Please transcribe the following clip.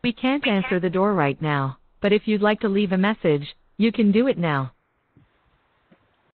We can't answer the door right now, but if you'd like to leave a message, you can do it now.